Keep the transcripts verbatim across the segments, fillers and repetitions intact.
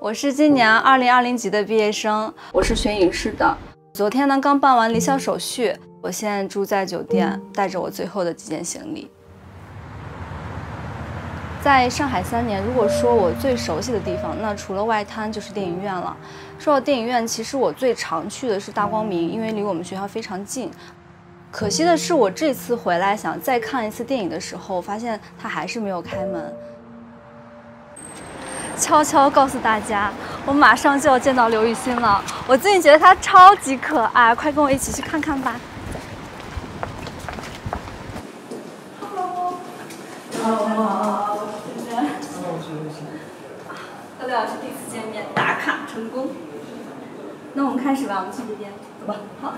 我是今年二零二零级的毕业生，我是学影视的。昨天呢刚办完离校手续，我现在住在酒店，带着我最后的几件行李。在上海三年，如果说我最熟悉的地方，那除了外滩就是电影院了。说到电影院，其实我最常去的是大光明，因为离我们学校非常近。可惜的是，我这次回来想再看一次电影的时候，发现它还是没有开门。 悄悄告诉大家，我马上就要见到刘雨欣了。我最近觉得她超级可爱，快跟我一起去看看吧。Hello， 你好，你好，这边。Hello， 我是刘雨欣。和刘老师第一次见面，打卡成功。那我们开始吧，我们去这边。走吧。好。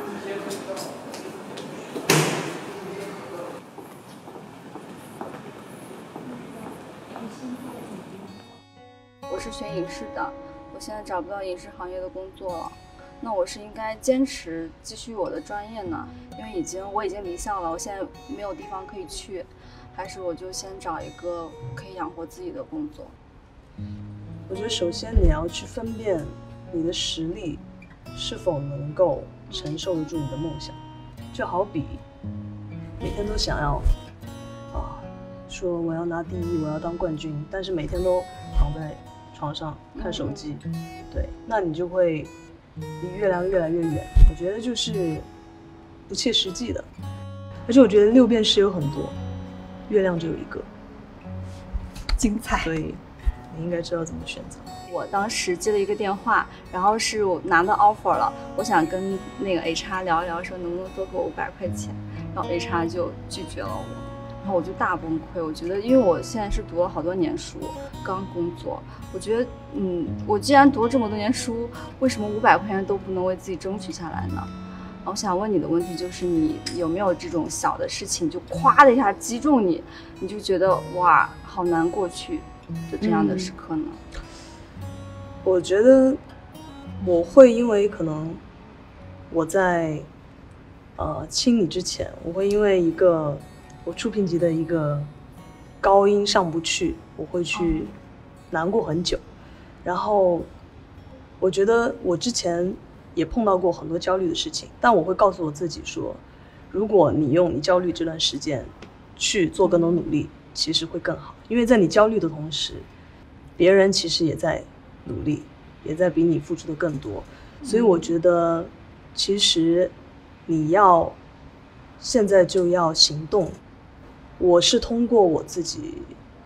我是学影视的，我现在找不到影视行业的工作了，那我是应该坚持继续我的专业呢？因为已经我已经离校了，我现在没有地方可以去，还是我就先找一个可以养活自己的工作？ 我觉得首先你要去分辨你的实力是否能够承受得住你的梦想，就好比每天都想要啊，说我要拿第一，我要当冠军，但是每天都躺在 床上看手机，对，那你就会离月亮越来越远。我觉得就是不切实际的，而且我觉得六便士有很多，月亮只有一个， 精彩。 所以你应该知道怎么选择。 我当时接了一个电话，然后是我拿到 offer 了，我想跟那个 H R 聊一聊，说能不能多给我五百块钱，然后 H R 就拒绝了我。 然后我就大崩溃，我觉得，因为我现在是读了好多年书，刚工作，我觉得，嗯，我既然读了这么多年书，为什么五百块钱都不能为自己争取下来呢？我想问你的问题就是，你有没有这种小的事情就咵的一下击中你，你就觉得哇，好难过去的这样的时刻呢？嗯、 我觉得我会因为可能我在呃亲你之前，我会因为一个 我触屏级的一个高音上不去，我会去难过很久。然后我觉得我之前也碰到过很多焦虑的事情，但我会告诉我自己说，如果你用你焦虑这段时间去做更多努力，其实会更好。因为在你焦虑的同时，别人其实也在努力，也在比你付出的更多。所以我觉得，其实你要现在就要行动。 我是通过我自己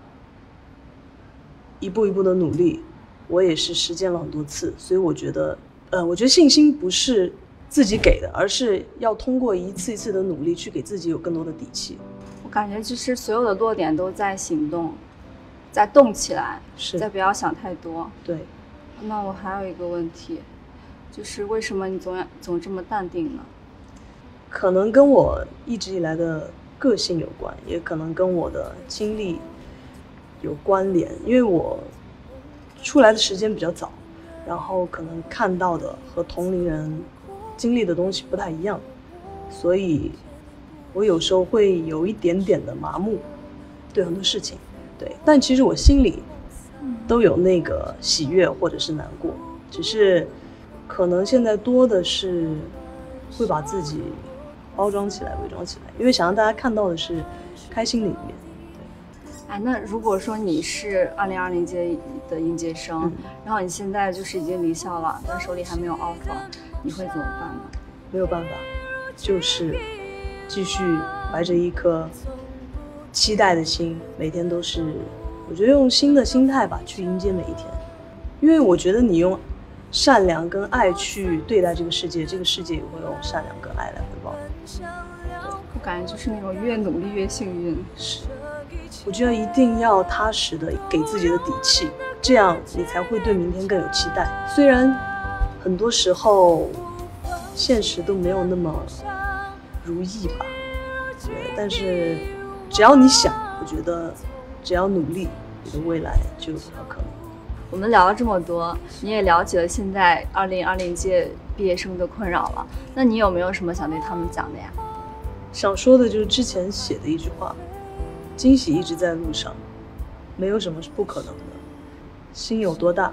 一步一步的努力，我也是实践了很多次，所以我觉得，呃，我觉得信心不是自己给的，而是要通过一次一次的努力去给自己有更多的底气。 我感觉其实所有的落点都在行动，在动起来， 是，再不要想太多。 对。 那我还有一个问题，就是为什么你总总这么淡定呢？ 可能跟我一直以来的 个性有关，也可能跟我的经历有关联。因为我出来的时间比较早，然后可能看到的和同龄人经历的东西不太一样，所以我有时候会有一点点的麻木，对很多事情，对。但其实我心里都有那个喜悦或者是难过，只是可能现在多的是会把自己 包装起来，伪装起来，因为想让大家看到的是开心的一面。对， 哎，那如果说你是二零二零届的应届生，嗯、然后你现在就是已经离校了，但手里还没有 offer， 你会怎么办呢？ 没有办法，就是继续怀着一颗期待的心，每天都是，我觉得用新的心态吧去迎接每一天，因为我觉得你用 善良跟爱去对待这个世界，这个世界也会用善良跟爱来回报你。 我感觉就是那种越努力越幸运。 是，我觉得一定要踏实的给自己的底气，这样你才会对明天更有期待。虽然很多时候现实都没有那么如意吧，对，但是只要你想，我觉得只要努力，你的未来就有可能。 我们聊了这么多，你也了解了现在二零二零届毕业生的困扰了。那你有没有什么想对他们讲的呀？ 想说的就是之前写的一句话：惊喜一直在路上，没有什么是不可能的。心有多大，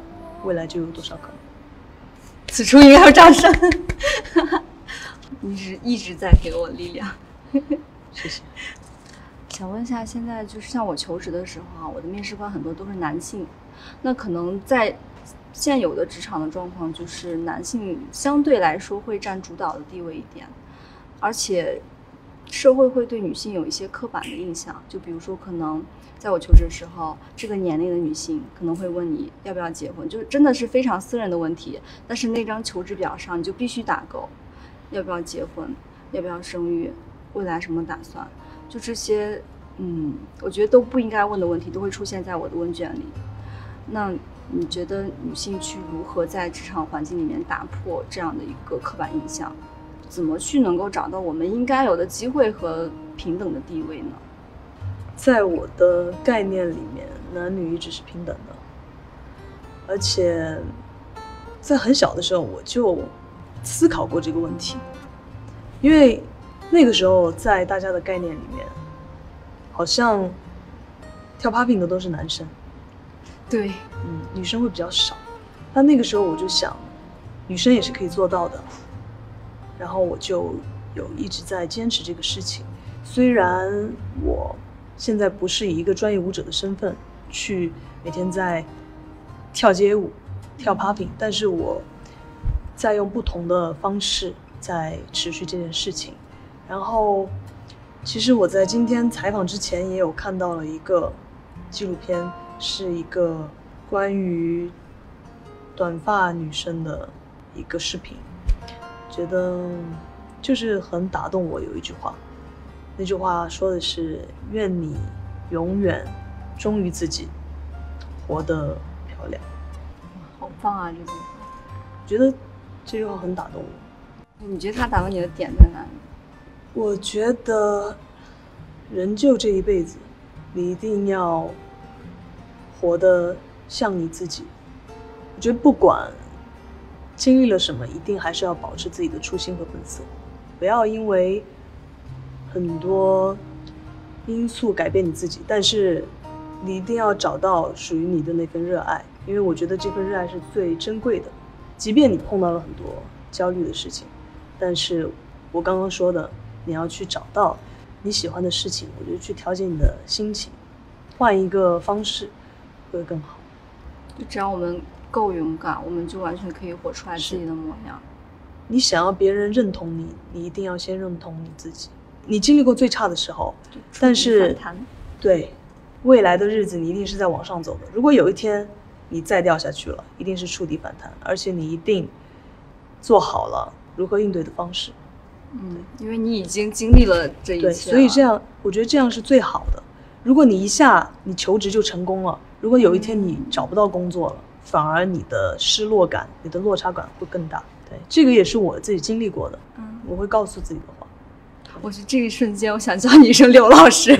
未来就有多少可能。 此处应该要掌声。你是一直在给我力量。 谢谢。 想问一下，现在就是像我求职的时候啊，我的面试官很多都是男性，那可能在现有的职场的状况，就是男性相对来说会占主导的地位一点，而且社会会对女性有一些刻板的印象，就比如说可能在我求职的时候，这个年龄的女性可能会问你要不要结婚，就真的是非常私人的问题，但是那张求职表上你就必须打勾，要不要结婚，要不要生育，未来什么打算，就这些嗯，我觉得都不应该问的问题都会出现在我的问卷里。那你觉得女性去如何在职场环境里面打破这样的一个刻板印象，怎么去能够找到我们应该有的机会和平等的地位呢？ 在我的概念里面，男女一直是平等的，而且在很小的时候我就思考过这个问题，因为那个时候在大家的概念里面，好像跳 popping 的都是男生， 对， 嗯，女生会比较少。但那个时候我就想，女生也是可以做到的，然后我就有一直在坚持这个事情。虽然我现在不是以一个专业舞者的身份去每天在跳街舞、跳 popping， 但是我在用不同的方式在持续这件事情。然后，其实我在今天采访之前也有看到了一个纪录片，是一个关于短发女生的一个视频，觉得就是很打动我。有一句话，那句话说的是愿你永远忠于自己，活得漂亮。 好棒啊，这句话。 我觉得这句话很打动我。 你觉得它打动你的点在哪里？ 我觉得人就这一辈子，你一定要活得像你自己。我觉得不管经历了什么，一定还是要保持自己的初心和本色，不要因为很多因素改变你自己，但是你一定要找到属于你的那份热爱，因为我觉得这份热爱是最珍贵的。即便你碰到了很多焦虑的事情，但是我刚刚说的，你要去找到你喜欢的事情，我觉得去调节你的心情，换一个方式会更好。 就只要我们够勇敢，我们就完全可以活出来自己的模样。 你想要别人认同你，你一定要先认同你自己。你经历过最差的时候，但是对未来的日子你一定是在往上走的。如果有一天你再掉下去了，一定是触底反弹，而且你一定做好了如何应对的方式。 嗯，因为你已经经历了这一切了。 对，所以这样我觉得这样是最好的。如果你一下你求职就成功了，如果有一天你找不到工作了，反而你的失落感、你的落差感会更大。对，这个也是我自己经历过的。嗯，我会告诉自己的话。 我是这一瞬间，我想叫你一声刘老师。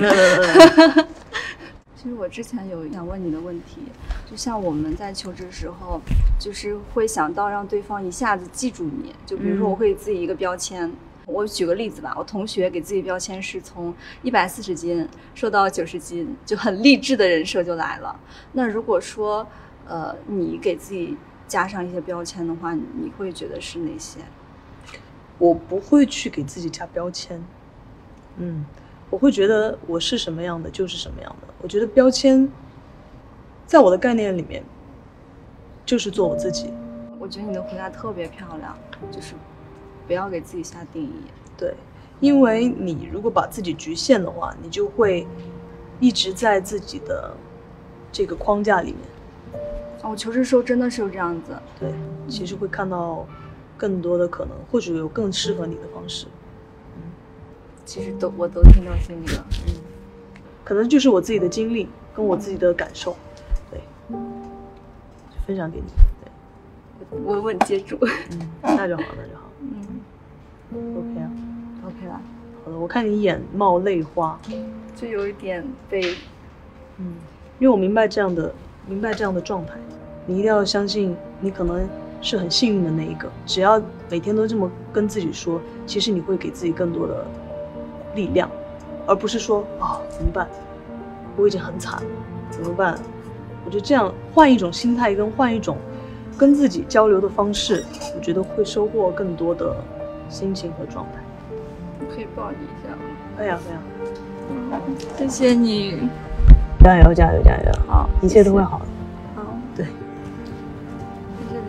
其实我之前有想问你的问题，就像我们在求职的时候，就是会想到让对方一下子记住你。就比如说，我会给自己一个标签。嗯，我举个例子吧，我同学给自己标签是从一百四十斤瘦到九十斤，就很励志的人设就来了。那如果说，呃，你给自己加上一些标签的话，你会觉得是哪些？ 我不会去给自己加标签，嗯，我会觉得我是什么样的就是什么样的。我觉得标签，在我的概念里面，就是做我自己。 我觉得你的回答特别漂亮，就是不要给自己下定义。 对，因为你如果把自己局限的话，你就会一直在自己的这个框架里面。 哦，我求职的时候真的是有这样子。 对，其实会看到更多的可能，或者有更适合你的方式。嗯， 其实都我都听到心里了。 嗯，可能就是我自己的经历跟我自己的感受，对，分享给你。对， 稳稳接住。 嗯，那就好，那就好。 嗯 ，OK 啊 ，OK 了。 好的，我看你眼冒泪花， 就有一点被， 嗯，因为我明白这样的，明白这样的状态，你一定要相信，你可能是很幸运的那一个。只要每天都这么跟自己说，其实你会给自己更多的力量，而不是说啊、哦、怎么办，我已经很惨了，怎么办？我觉得这样换一种心态跟换一种跟自己交流的方式，我觉得会收获更多的心情和状态。 我可以抱你一下吗？ 可以啊，可以啊。 嗯，谢谢你， 加油，加油，加油！ 好， 一切都会好的。 好， 对。 在这里。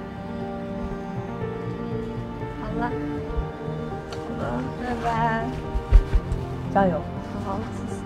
好了，好了，拜拜。 加油！ 好，谢谢。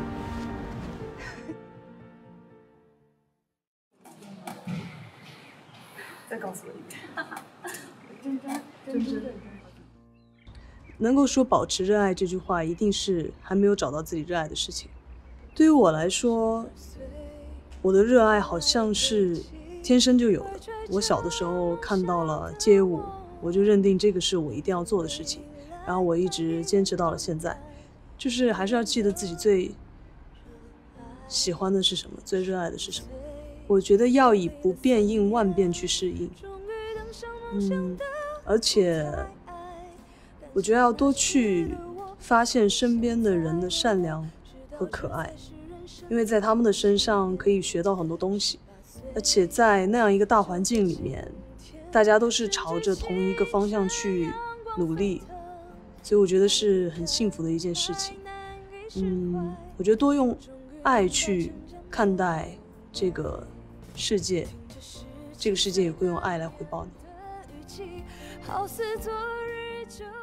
再告诉我一遍。认真，认真。能够说保持热爱这句话，一定是还没有找到自己热爱的事情。对于我来说，我的热爱好像是天生就有的。我小的时候看到了街舞，我就认定这个是我一定要做的事情，然后我一直坚持到了现在。就是还是要记得自己最喜欢的是什么，最热爱的是什么。我觉得要以不变应万变去适应，嗯，而且我觉得要多去发现身边的人的善良和可爱，因为在他们的身上可以学到很多东西，而且在那样一个大环境里面，大家都是朝着同一个方向去努力，所以我觉得是很幸福的一件事情。嗯，我觉得多用爱去看待这个世界，这个世界也会用爱来回报你。